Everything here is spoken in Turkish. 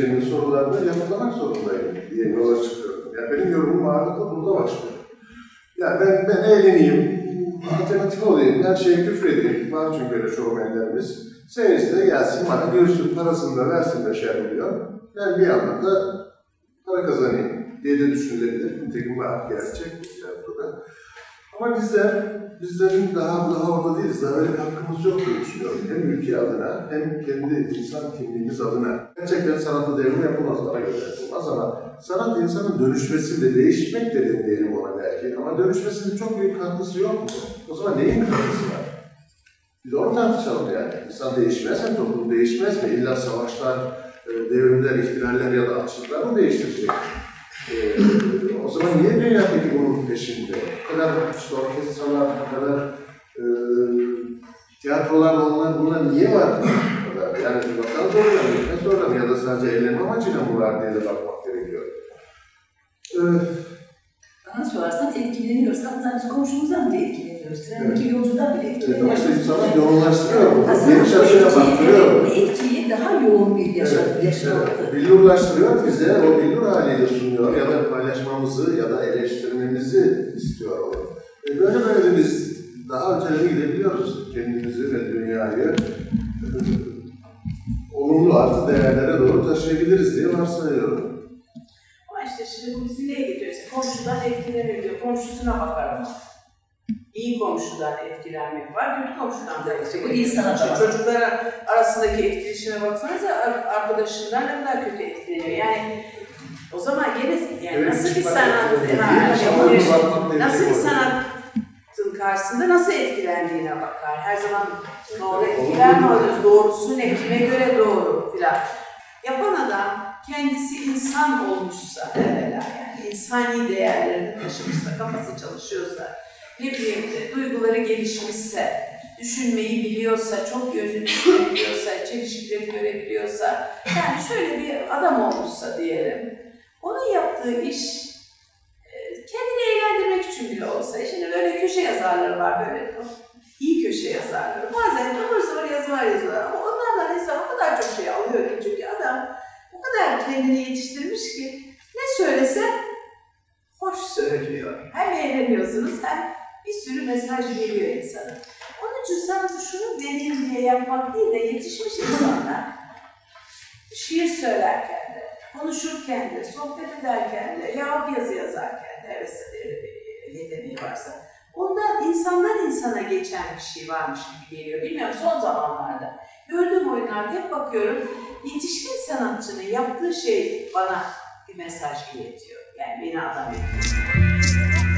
seyircilerinin sorularını yanıtlamak zorundayım diye yola çıkıyorum. Yani benim yorumum ağırlıkla burada başlıyor. Yani ben eğleneyim, alternatif olayım, her şeye küfredeyim. Var çünkü böyle şovmenlerimiz. Seyirci de gelsin bana göğsün parasını da versin 5'er milyon. Ben bir yandan da para kazanayım diye de düşünülebilir. Nitekim var gerçek yani burada. Ama bizlerin daha orada değiliz. Daha öyle bir hakkımız yok diye düşünüyorum. Hem ülke adına hem kendi insan kimliğimiz adına. Gerçekten sanatta devrim yapılmaz, bana göre yapılmaz ama sanat insanın dönüşmesiyle, değişmek de diyelim ona belki. Ama dönüşmesinin çok büyük katkısı yok mu? O zaman neyin katkısı var? Biz onu tartışalım yani. İnsan değişmez mi, toplum değişmez mi? İlla savaşlar, devrimler, ihtilaller ya da açlıklar mı değiştirecek? O zaman niye dünya peki bunun peşinde? O kadar işte orkestralar, o kadar tiyatrolar, bunlar niye var? Yani bir bakalım zorlanıyor, ne zorlanıyor ya da sadece eğlenme amacıyla mı var diye de bakmak gerekiyor. Bana sorarsan etkileniyoruz. Hatta biz komşumuzdan bile etkileniyoruz. Trendeki yolcudan bile etkileniyoruz. Ama işte insanlar yoğunlaştırıyor mu? Geniş açıya baktırıyor. Etkiyi daha yoğun bir yaşantı. Billurlaştırıyor bize, o billur haliyle sunuyor ya da paylaşmamızı ya da eleştirmemizi istiyor o. Böyle biz daha ötelere gidebiliyoruz kendimizi ve dünyayı. Olumlu artı değerlere doğru taşıyabiliriz diye varsayıyorum. Ama işte şimdi bu bizi neye gidiyor? Komşudan etkilenir diyor, komşusuna bakar ama. İyi komşudan etkilenmek var, kötü komşudan da etkilenmek. Çocuklar arasındaki etkileşime baksanıza, arkadaşından ne kadar kötü etkileniyor. Yani o zaman yani nasıl bir sanat, nasıl bir sanatın karşısında nasıl etkilendiğine bakar. Her zaman doğru etkiler mi alıyoruz, doğrusu ne, kime göre doğru filan. Yapan adam kendisi insan olmuşsa, yani insani değerlerini taşımışsa, kafası çalışıyorsa, ne bileyim, duyguları gelişmişse, düşünmeyi biliyorsa, çok yönlü düşünebiliyorsa, çelişkileri görebiliyorsa, yani şöyle bir adam olmuşsa diyelim, onun yaptığı iş kendini eğlendirmek için bile olsa, şimdi böyle köşe yazarları var, böyle iyi köşe yazarları, bazen ıvır yazılar yazıyorlar ama onlardan insan o kadar çok şey alıyor ki, çünkü adam o kadar kendini yetiştirmiş ki ne söylese hoş söylüyor. Hem eğleniyorsunuz hem bir sürü mesaj geliyor insana. Onun için sanatı şunu deneyim diye yapmak değil de yetişmiş insanlar şiir söylerken de, konuşurken de, sohbet ederken de, yahut yazı yazarken de, hevesleri yeteneği varsa, ondan insandan insana geçen bir şey varmış gibi geliyor. Bilmiyorum, son zamanlarda gördüğüm oyunlarda hep bakıyorum, yetişkin sanatçının yaptığı şey bana bir mesaj iletiyor. Yani beni adam ediyor.